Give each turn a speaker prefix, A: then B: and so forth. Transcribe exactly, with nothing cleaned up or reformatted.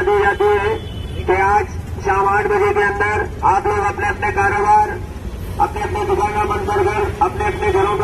A: दी जाती है कि आज शाम आठ बजे के अंदर आप लोग अपने अपने कारोबार, अपने अपने दुकान बंद कर अपने अपने घरों